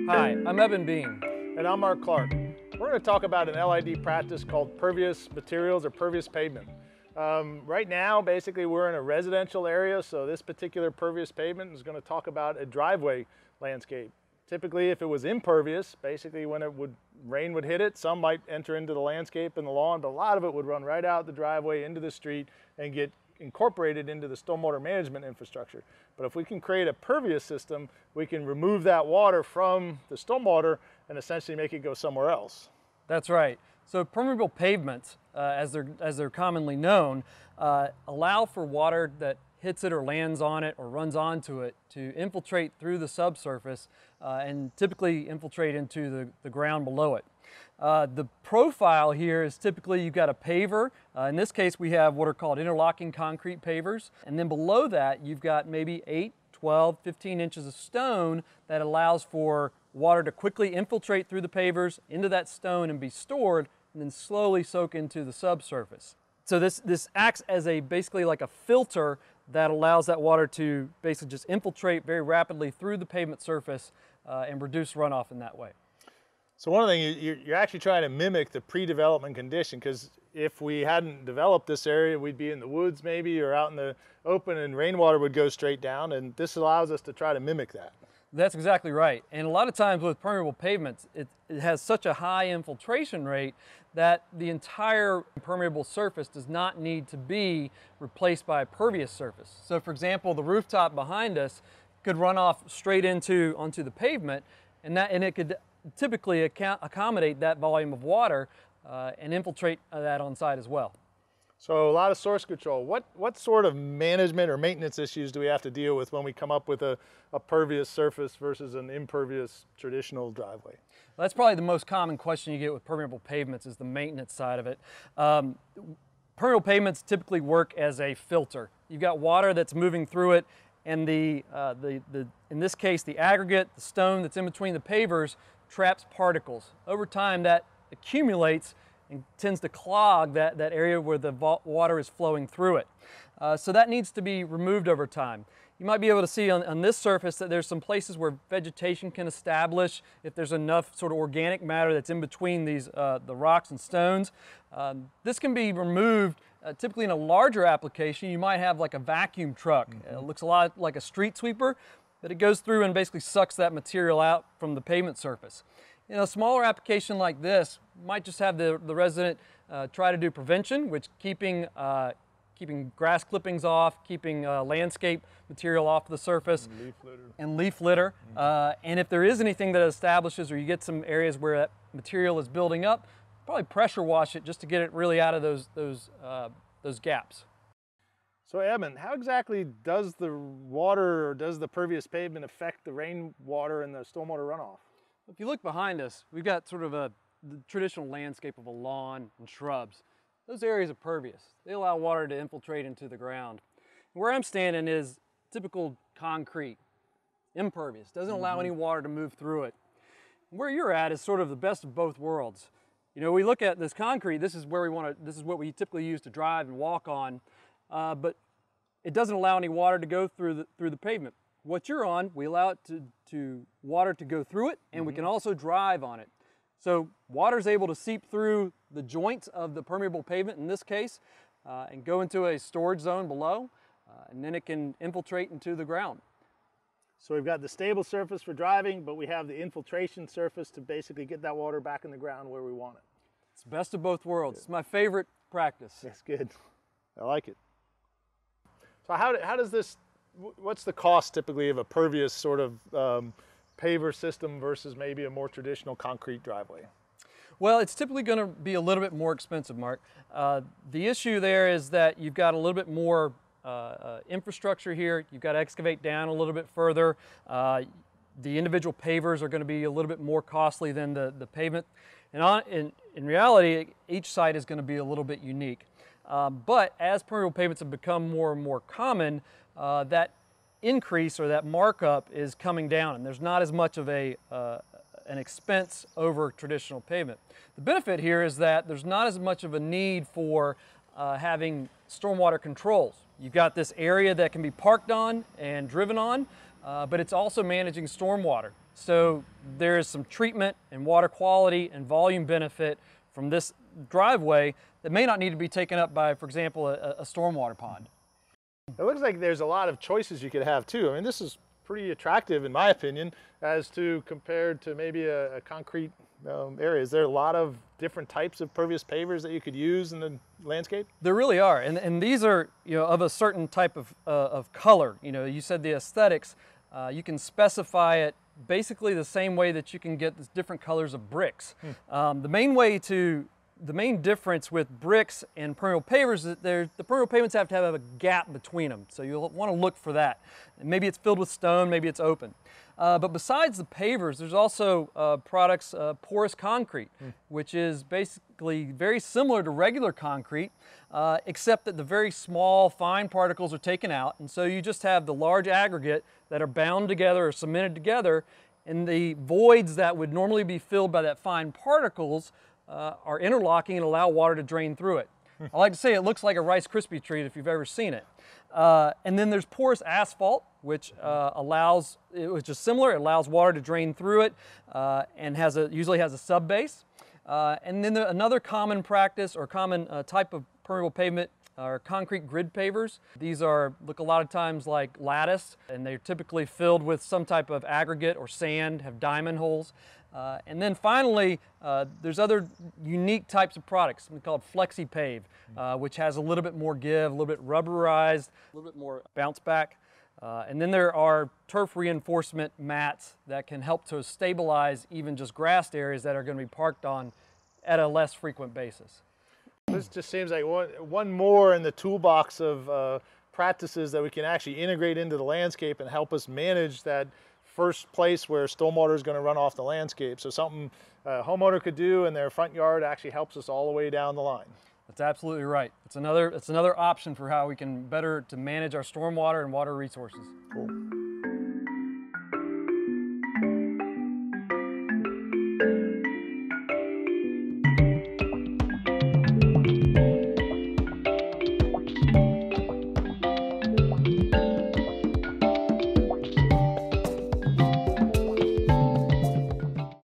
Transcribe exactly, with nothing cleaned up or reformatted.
Hi, I'm Evan Bean. And I'm Mark Clark. We're going to talk about an L I D practice called Pervious materials or Pervious pavement. Um, right now, basically, we're in a residential area, so this particular Pervious pavement is going to talk about a driveway landscape. Typically, if it was impervious, basically when it would rain would hit it, some might enter into the landscape and the lawn, but a lot of it would run right out the driveway into the street and get incorporated into the stormwater management infrastructure. But if we can create a pervious system, we can remove that water from the stormwater and essentially make it go somewhere else. That's right. So permeable pavements, uh, as, they're, as they're commonly known, uh, allow for water that hits it or lands on it or runs onto it to infiltrate through the subsurface uh, and typically infiltrate into the, the ground below it. Uh, the profile here is typically you've got a paver. Uh, in this case, we have what are called interlocking concrete pavers. And then below that, you've got maybe eight, twelve, fifteen inches of stone that allows for water to quickly infiltrate through the pavers into that stone and be stored and then slowly soak into the subsurface. So this, this acts as a basically like a filter that allows that water to basically just infiltrate very rapidly through the pavement surface uh, and reduce runoff in that way. So one of the things, you're actually trying to mimic the pre-development condition, because if we hadn't developed this area, we'd be in the woods maybe or out in the open and rainwater would go straight down, and this allows us to try to mimic that. That's exactly right. And a lot of times with permeable pavements, it, it has such a high infiltration rate that the entire permeable surface does not need to be replaced by a pervious surface. So for example, the rooftop behind us could run off straight into onto the pavement, and that and it could typically account, accommodate that volume of water uh, and infiltrate uh, that on site as well. So a lot of source control. What, what sort of management or maintenance issues do we have to deal with when we come up with a, a pervious surface versus an impervious traditional driveway? Well, that's probably the most common question you get with permeable pavements is the maintenance side of it. Um, permeable pavements typically work as a filter. You've got water that's moving through it, and the, uh, the, the, in this case, the aggregate, the stone that's in between the pavers, traps particles. Over time, that accumulates and tends to clog that, that area where the water is flowing through it. Uh, so that needs to be removed over time. You might be able to see on, on this surface that there's some places where vegetation can establish if there's enough sort of organic matter that's in between these, uh, the rocks and stones. Um, this can be removed uh, typically in a larger application. You might have like a vacuum truck. Mm-hmm. It looks a lot like a street sweeper, but it goes through and basically sucks that material out from the pavement surface. In a smaller application like this, you might just have the, the resident uh, try to do prevention, which keeping, uh, keeping grass clippings off, keeping uh, landscape material off the surface, and leaf litter. And, leaf litter. Mm-hmm. uh, and if there is anything that establishes or you get some areas where that material is building up, probably pressure wash it just to get it really out of those, those, uh, those gaps. So Evan, how exactly does the water or does the pervious pavement affect the rainwater and the stormwater runoff? If you look behind us, we've got sort of a the traditional landscape of a lawn and shrubs. Those areas are pervious. They allow water to infiltrate into the ground. Where I'm standing is typical concrete, impervious, doesn't allow mm-hmm. any water to move through it. Where you're at is sort of the best of both worlds. You know, we look at this concrete, this is where we want to, this is what we typically use to drive and walk on. Uh, but it doesn't allow any water to go through the, through the pavement. What you're on, we allow it to, to water to go through it, and mm-hmm. we can also drive on it. So water's able to seep through the joints of the permeable pavement in this case uh, and go into a storage zone below, uh, and then it can infiltrate into the ground. So we've got the stable surface for driving, but we have the infiltration surface to basically get that water back in the ground where we want it. It's the best of both worlds. Good. It's my favorite practice. That's good. I like it. So how, how does this, what's the cost typically of a pervious sort of um, paver system versus maybe a more traditional concrete driveway? Well, it's typically going to be a little bit more expensive, Mark. Uh, the issue there is that you've got a little bit more uh, uh, infrastructure here. You've got to excavate down a little bit further. Uh, the individual pavers are going to be a little bit more costly than the, the pavement. And on, in, in reality, each site is going to be a little bit unique. Um, but as permeable pavements have become more and more common, uh, that increase or that markup is coming down, and there's not as much of a uh, an expense over traditional pavement. The benefit here is that there's not as much of a need for uh, having stormwater controls. You've got this area that can be parked on and driven on, uh, but it's also managing stormwater. So there is some treatment and water quality and volume benefit from this driveway that may not need to be taken up by, for example, a, a stormwater pond. It looks like there's a lot of choices you could have too. I mean, this is pretty attractive in my opinion as to compared to maybe a, a concrete um, area. Is there a lot of different types of pervious pavers that you could use in the landscape? There really are, and, and these are, you know, of a certain type of, uh, of color. You know, you said the aesthetics, uh, you can specify it basically the same way that you can get the different colors of bricks. Hmm. Um, the main way to The main difference with bricks and permeable pavers is that the permeable pavements have to have a gap between them. So you'll want to look for that. And maybe it's filled with stone, maybe it's open. Uh, but besides the pavers, there's also uh, products, uh, porous concrete, mm. which is basically very similar to regular concrete, uh, except that the very small, fine particles are taken out. And so you just have the large aggregate that are bound together or cemented together, and the voids that would normally be filled by that fine particles Uh, are interlocking and allow water to drain through it. I like to say it looks like a Rice Krispie treat if you've ever seen it. Uh, and then there's porous asphalt, which uh, allows, it was just similar, it allows water to drain through it uh, and has a, usually has a sub base. Uh, and then the, another common practice or common uh, type of permeable pavement are concrete grid pavers. These are, look a lot of times like lattice, and they're typically filled with some type of aggregate or sand, have diamond holes. Uh, and then finally, uh, there's other unique types of products, something called Flexi Pave, uh, which has a little bit more give, a little bit rubberized, a little bit more bounce back. Uh, and then there are turf reinforcement mats that can help to stabilize even just grassed areas that are going to be parked on at a less frequent basis. This just seems like one, one more in the toolbox of uh, practices that we can actually integrate into the landscape and help us manage that first place where stormwater is going to run off the landscape. So something a homeowner could do in their front yard actually helps us all the way down the line. That's absolutely right. It's another, it's another option for how we can better to manage our stormwater and water resources. Cool.